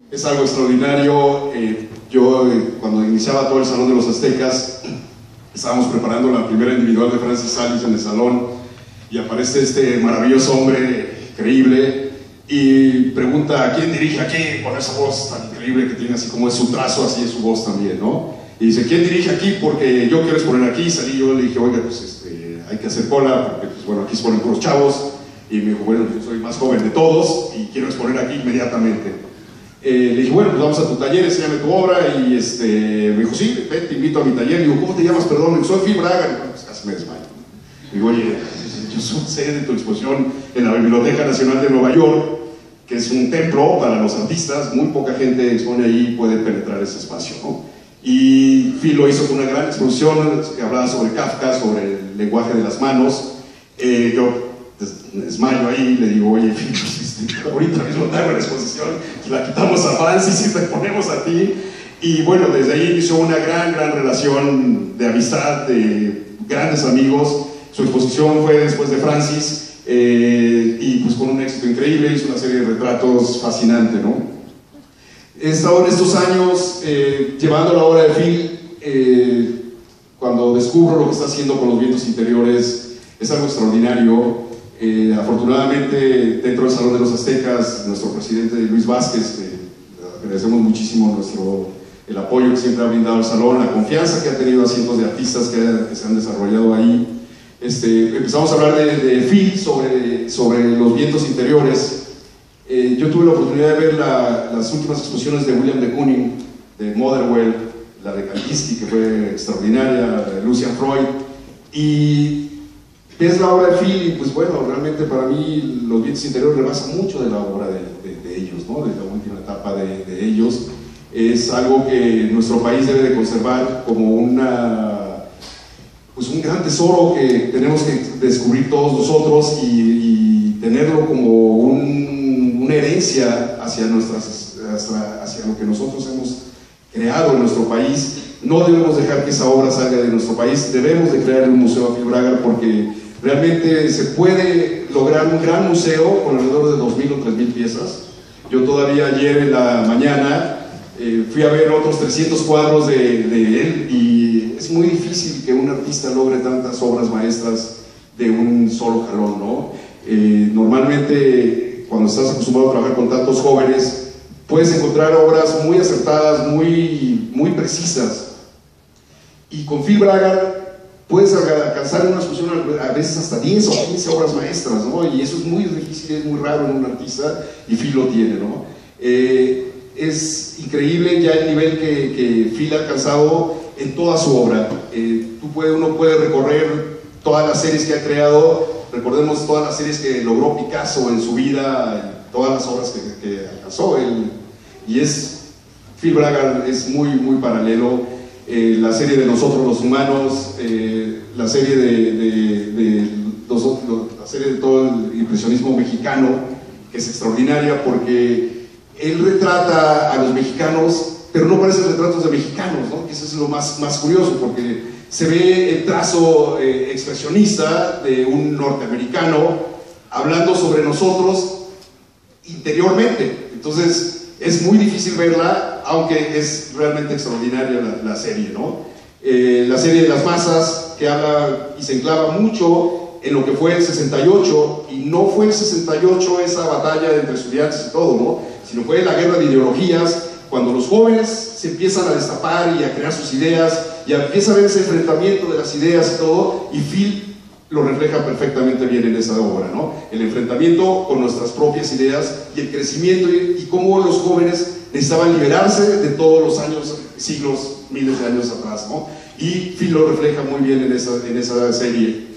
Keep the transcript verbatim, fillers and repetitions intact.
Es algo extraordinario. Eh, yo, eh, cuando iniciaba todo el Salón de los Aztecas, estábamos preparando la primera individual de Francis Salis en el salón y aparece este maravilloso hombre increíble y pregunta ¿a quién dirige aquí? Con esa voz tan increíble que tiene, así como es su trazo, así es su voz también, ¿no? Y dice, ¿quién dirige aquí? Porque yo quiero exponer aquí. Y salí yo, le dije, oiga, pues este, hay que hacer cola, porque pues, bueno, aquí se ponen puros chavos. Y me dijo, bueno, yo soy más joven de todos y quiero exponer aquí inmediatamente. Eh, le dije, bueno, pues vamos a tu taller, enséñame tu obra. Y este, me dijo, sí, ven, te invito a mi taller. Y digo, ¿cómo te llamas? Perdón. Y soy Phil Braga. Y bueno, pues casi me desmayo. Y digo, oye, yo soy sede de tu exposición en la Biblioteca Nacional de Nueva York, que es un templo para los artistas. Muy poca gente expone ahí y puede penetrar ese espacio, ¿no? Y Phil lo hizo con una gran exposición que hablaba sobre Kafka, sobre el lenguaje de las manos. Eh, yo desmayo ahí y le digo, oye, Phil, pues, ahorita mismo te hago la exposición, la quitamos a Francis y te ponemos a ti. Y bueno, desde ahí inició una gran, gran relación de amistad, de grandes amigos. Su exposición fue después de Francis eh, y pues con un éxito increíble, hizo una serie de retratos fascinante, ¿no? He estado en estos años eh, llevando la obra de Phil. Eh, cuando descubro lo que está haciendo con los vientos interiores, es algo extraordinario. Eh, afortunadamente, dentro del Salón de los Aztecas, nuestro presidente Luis Vázquez, eh, agradecemos muchísimo nuestro, el apoyo que siempre ha brindado al Salón, la confianza que ha tenido a cientos de artistas que, que se han desarrollado ahí. Este, empezamos a hablar de, de Phil sobre, sobre los vientos interiores. Eh, yo tuve la oportunidad de ver la, las últimas exposiciones de William de Kooning, de Motherwell, la de Kandinsky, que fue extraordinaria, de Lucian Freud, y ves la obra de Phil y pues bueno, realmente para mí los vientos interiores rebasan mucho de la obra de, de, de ellos, ¿no? De la última etapa de, de ellos. Es algo que nuestro país debe de conservar como una, pues un gran tesoro que tenemos que descubrir todos nosotros y, y tenerlo como un, una herencia hacia, nuestras, hacia, hacia lo que nosotros hemos creado en nuestro país. No debemos dejar que esa obra salga de nuestro país, debemos de crear un museo a Phil Braga porque realmente se puede lograr un gran museo con alrededor de dos mil o tres mil piezas. Yo todavía ayer en la mañana eh, fui a ver otros trescientos cuadros de, de él y es muy difícil que un artista logre tantas obras maestras de un solo jalón, ¿no? Eh, normalmente cuando estás acostumbrado a trabajar con tantos jóvenes puedes encontrar obras muy acertadas, muy, muy precisas, y con Phil Braga puedes alcanzar una exposición a veces hasta diez o quince obras maestras, ¿no? Y eso es muy difícil, es muy raro en un artista, y Phil lo tiene, ¿no? Eh, es increíble ya el nivel que, que Phil ha alcanzado en toda su obra. Eh, tú puede, uno puede recorrer todas las series que ha creado, recordemos todas las series que logró Picasso en su vida, todas las obras que, que alcanzó él, y es, Phil Braga es muy, muy paralelo. Eh, la serie de Nosotros los Humanos, eh, la serie de, de, de los, la serie de todo el impresionismo mexicano, que es extraordinaria porque él retrata a los mexicanos, pero no parecen retratos de mexicanos, ¿no? Que eso es lo más, más curioso, porque se ve el trazo eh, expresionista de un norteamericano hablando sobre nosotros interiormente. Entonces es muy difícil verla, aunque es realmente extraordinaria la, la serie, ¿no? Eh, la serie de las masas, que habla y se enclava mucho en lo que fue el sesenta y ocho, y no fue el sesenta y ocho esa batalla entre estudiantes y todo, ¿no? Sino fue la guerra de ideologías, cuando los jóvenes se empiezan a destapar y a crear sus ideas, y empieza a ver ese enfrentamiento de las ideas y todo, y Phil lo refleja perfectamente bien en esa obra, ¿no? El enfrentamiento con nuestras propias ideas y el crecimiento y, y cómo los jóvenes necesitaban liberarse de todos los años, siglos, miles de años atrás, ¿no? Y Phil lo refleja muy bien en esa, en esa serie.